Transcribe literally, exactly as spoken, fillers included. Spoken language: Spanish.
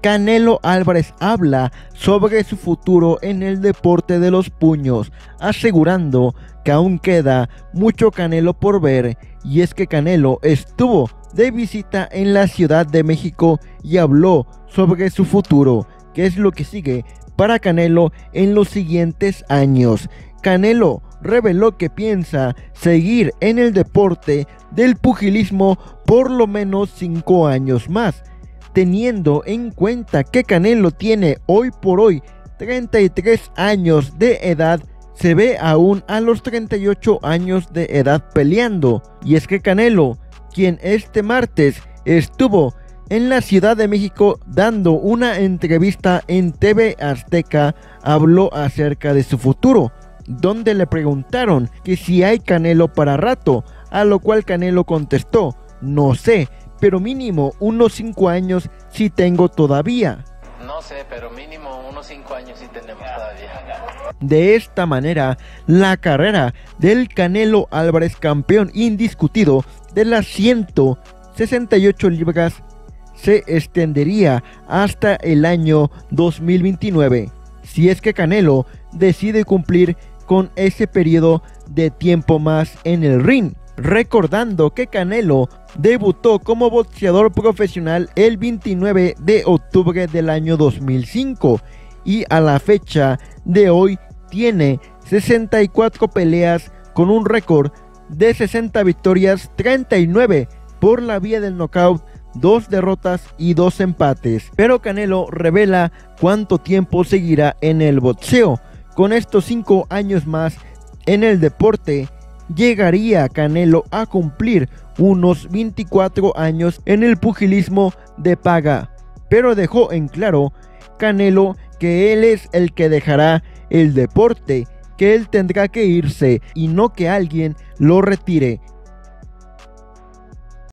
Canelo Álvarez habla sobre su futuro en el deporte de los puños, asegurando que aún queda mucho Canelo por ver, y es que Canelo estuvo de visita en la Ciudad de México y habló sobre su futuro, qué es lo que sigue para Canelo en los siguientes años. Canelo reveló que piensa seguir en el deporte del pugilismo por lo menos cinco años más, teniendo en cuenta que Canelo tiene hoy por hoy treinta y tres años de edad. Se ve aún a los treinta y ocho años de edad peleando, y es que Canelo, quien este martes estuvo en la Ciudad de México dando una entrevista en T V Azteca, habló acerca de su futuro, donde le preguntaron que si hay Canelo para rato, a lo cual Canelo contestó: no sé, pero mínimo unos cinco años sí tengo todavía. No sé, pero mínimo unos cinco años sí tenemos todavía. De esta manera, la carrera del Canelo Álvarez, campeón indiscutido de las ciento sesenta y ocho libras, se extendería hasta el año dos mil veintinueve, si es que Canelo decide cumplir con ese periodo de tiempo más en el ring. Recordando que Canelo debutó como boxeador profesional el veintinueve de octubre del año dos mil cinco y a la fecha de hoy tiene sesenta y cuatro peleas con un récord de sesenta victorias, treinta y nueve por la vía del knockout, dos derrotas y dos empates. Pero Canelo revela cuánto tiempo seguirá en el boxeo. Con estos cinco años más en el deporte, llegaría Canelo a cumplir unos veinticuatro años en el pugilismo de paga, pero dejó en claro Canelo que él es el que dejará el deporte, que él tendrá que irse y no que alguien lo retire.